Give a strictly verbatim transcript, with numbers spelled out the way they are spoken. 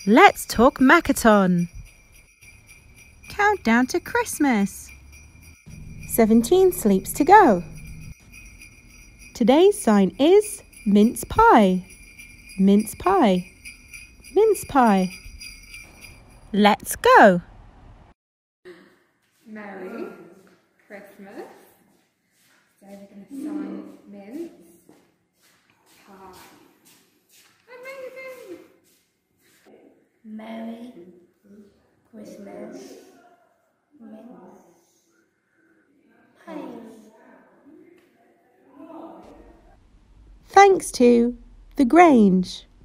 Let's talk Makaton. Countdown to Christmas. seventeen sleeps to go. Today's sign is Mince Pie. Mince Pie. Mince Pie. Let's go. Merry Christmas. So we're going to sign Mince Pie. Amazing. Merry Christmas, Mince Pie. Thanks to the Grange.